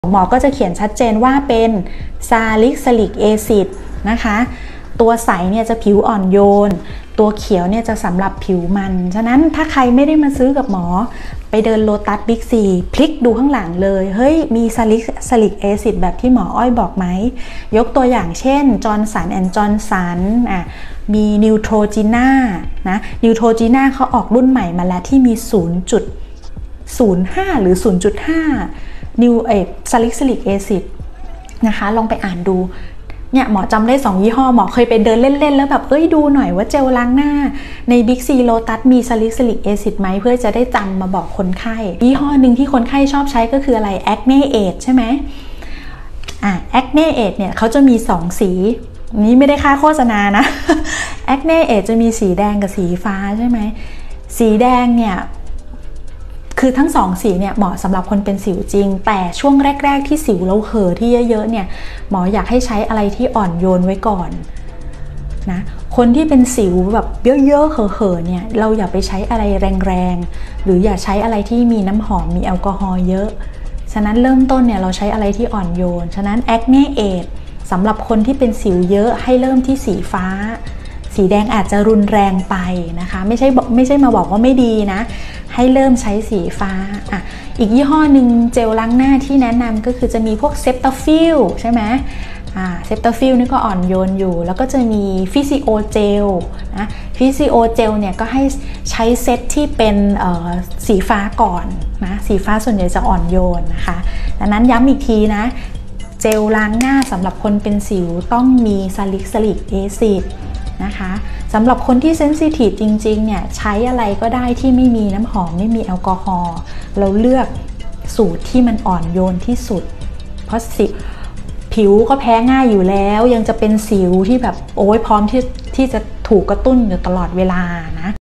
หมอก็จะเขียนชัดเจนว่าเป็นซาลิซิลิกแอซิดนะคะตัวใสเนี่ยจะผิวอ่อนโยนตัวเขียวเนี่ยจะสำหรับผิวมันฉะนั้นถ้าใครไม่ได้มาซื้อกับหมอไปเดินโลตัสบิ๊กซีพลิกดูข้างหลังเลยเฮ้ยมีซาลิซิลิกแอซิดแบบที่หมออ้อยบอกไหมยกตัวอย่างเช่นจอร์นสันแอนด์จอร์นสันมีนิวโทรจีน่านะนิวโทรจีน่าเขาออกรุ่นใหม่มาแล้วที่มี 0.05 หรือ 0.5 นิวซาลิซิลิกแอซิดนะคะลองไปอ่านดูเนี่ยหมอจำได้2ยี่ห้อหมอเคยไปเดินเล่นๆแล้วแบบดูหน่อยว่าเจลล้างหน้าในบิ๊กซีโลตัสมีซาลิซิลิกแอซิดไหมเพื่อจะได้จำมาบอกคนไข้ยี่ห้อหนึ่งที่คนไข้ชอบใช้ก็คืออะไรแอคเน่เอทใช่ไหมแอคเน่เอทเนี่ยเขาจะมี2สีนี้ไม่ได้ค่าโฆษณานะแอคเน่เอทจะมีสีแดงกับสีฟ้าใช่ไหมสีแดงเนี่ยคือทั้ง2สีเนี่ยเหมาะสำหรับคนเป็นสิวจริงแต่ช่วงแรกๆที่สิวเราเห่อที่เยอะๆเนี่ยหมออยากให้ใช้อะไรที่อ่อนโยนไว้ก่อนนะคนที่เป็นสิวแบบเยอะๆเห่อๆเนี่ยเราอย่าไปใช้อะไรแรงๆหรืออย่าใช้อะไรที่มีน้ำหอมมีแอลกอฮอล์เยอะฉะนั้นเริ่มต้นเนี่ยเราใช้อะไรที่อ่อนโยนฉะนั้นแอคเน่เอทสำหรับคนที่เป็นสิวเยอะให้เริ่มที่สีฟ้าสีแดงอาจจะรุนแรงไปนะคะไม่ใช่มาบอกว่าไม่ดีนะให้เริ่มใช้สีฟ้าอีกยี่ห้อหนึ่งเจลล้างหน้าที่แนะนำก็คือจะมีพวกเซปตาฟิลใช่ไหมเซปตาฟิลนี่ก็อ่อนโยนอยู่แล้วก็จะมีฟิซิโอเจลนะฟิซิโอเจลเนี่ยก็ให้ใช้เซตที่เป็นสีฟ้าก่อนนะสีฟ้าส่วนใหญ่จะอ่อนโยนนะคะดังนั้นย้ำอีกทีนะเจลล้างหน้าสำหรับคนเป็นสิวต้องมีซาลิซิลิกแอซิดนะคะสำหรับคนที่เซนซิทีฟจริงๆเนี่ยใช้อะไรก็ได้ที่ไม่มีน้ำหอมไม่มีแอลกอฮอล์เราเลือกสูตรที่มันอ่อนโยนที่สุดเพราะผิวก็แพ้ง่ายอยู่แล้วยังจะเป็นสิวที่แบบพร้อมที่จะถูกกระตุ้นอยู่ตลอดเวลานะ